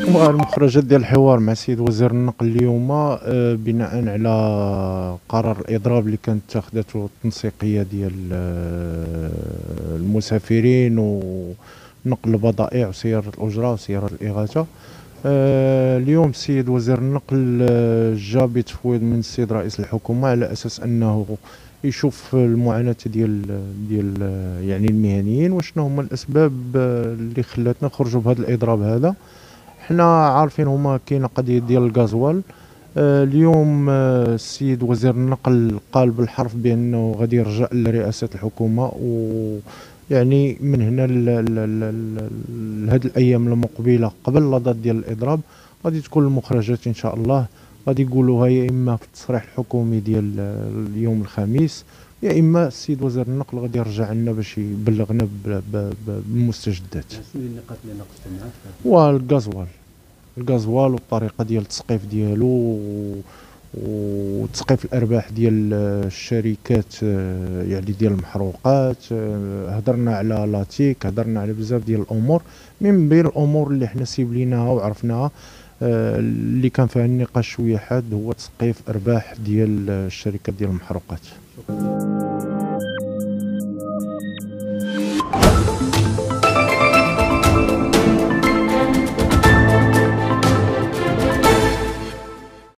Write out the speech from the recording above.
والمخرجات ديال الحوار مع السيد وزير النقل اليوم بناء على قرار الإضراب اللي كانت اتخذته التنسيقية ديال المسافرين ونقل البضائع وسيارة الأجرة وسيارة الإغاثة. اليوم السيد وزير النقل جا بتفويض من السيد رئيس الحكومة على أساس أنه يشوف المعاناة ديال يعني المهنيين وشنو هما الأسباب اللي خلاتنا نخرجوا بهذا الإضراب هذا. حنا عارفين هما كاينه قضيه ديال الغازوال. اليوم السيد وزير النقل قال بالحرف بانه غادي يرجع لرئاسه الحكومه، ويعني من هنا لهاد الايام المقبله قبل لا دات ديال الاضراب غادي تكون المخرجات ان شاء الله. غادي يقولوها يا اما في التصريح الحكومي ديال اليوم الخميس، يا اما السيد وزير النقل غادي يرجع لنا باش يبلغنا بالمستجدات. شنو هي النقاط اللي ناقصتوا معاه؟ والغازوال والطريقه ديال التسقيف ديالو وتسقيف الارباح ديال الشركات، يعني ديال المحروقات. هضرنا على لاتيك، هضرنا على بزاف ديال الامور، من بين الامور اللي حنا سيبليناها وعرفناها اللي كان فيها النقاش شويه حاد هو تسقيف ارباح ديال الشركات ديال المحروقات.